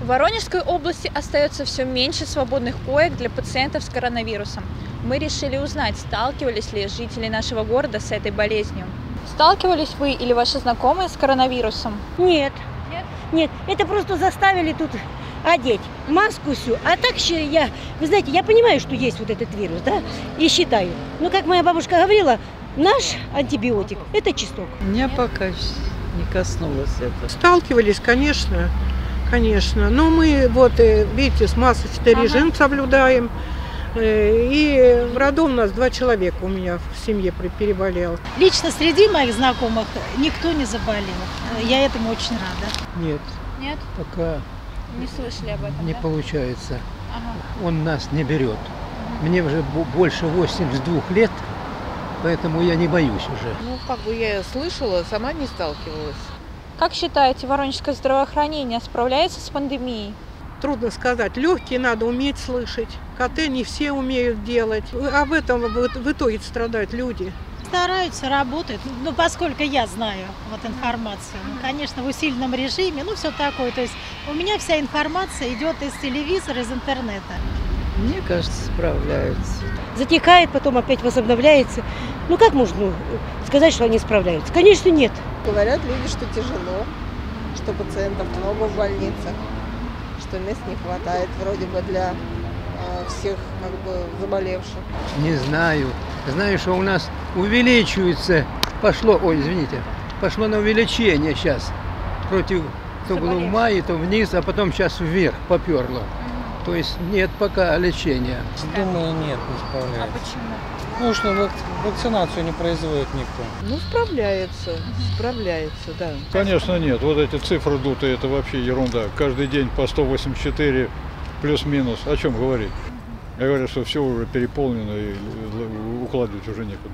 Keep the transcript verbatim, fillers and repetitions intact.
В Воронежской области остается все меньше свободных коек для пациентов с коронавирусом. Мы решили узнать, сталкивались ли жители нашего города с этой болезнью. Сталкивались вы или ваши знакомые с коронавирусом? Нет. Нет? Нет, это просто заставили тут одеть маску всю. А так еще я, вы знаете, я понимаю, что есть вот этот вирус, да, и считаю. Но, как моя бабушка говорила, наш антибиотик – это чеснок. Меня пока не коснулось это. Сталкивались, конечно, конечно. Но мы, вот, видите, с масочный Ага. режим соблюдаем. И в роду у нас два человека у меня в семье переболел. Лично среди моих знакомых никто не заболел. Я этому очень рада. Нет, Нет? пока Не слышали об этом, не да? получается. Ага. Он нас не берет. Мне уже бо- больше восьмидесяти двух лет, поэтому я не боюсь уже. Ну, как бы я слышала, сама не сталкивалась. Как считаете, воронежское здравоохранение справляется с пандемией? Трудно сказать. Легкие надо уметь слышать. КТ не все умеют делать. Об этом в итоге страдают люди. Стараются, работают. Ну, поскольку я знаю вот информацию, ну, конечно, в усиленном режиме, ну, все такое. То есть у меня вся информация идет из телевизора, из интернета. Мне кажется, справляются. Затекает, потом опять возобновляется. Ну, как можно сказать, что они справляются? Конечно, нет. Говорят люди, что тяжело, что пациентов много в больницах, что мест не хватает вроде бы для э, всех как бы заболевших. Не знаю. Знаю, что у нас увеличивается, пошло, ой, извините, пошло на увеличение сейчас. Против, то было в мае, то вниз, а потом сейчас вверх поперло. То есть нет пока лечения. Думаю, нет, не А справляется. почему? Ну что, вак- вакцинацию не производит никто. Ну, справляется, справляется, да. Конечно, нет. Вот эти цифры дутые, это вообще ерунда. Каждый день по сто восемьдесят четыре плюс-минус. О чем говорить? Я говорю, что все уже переполнено и укладывать уже некуда.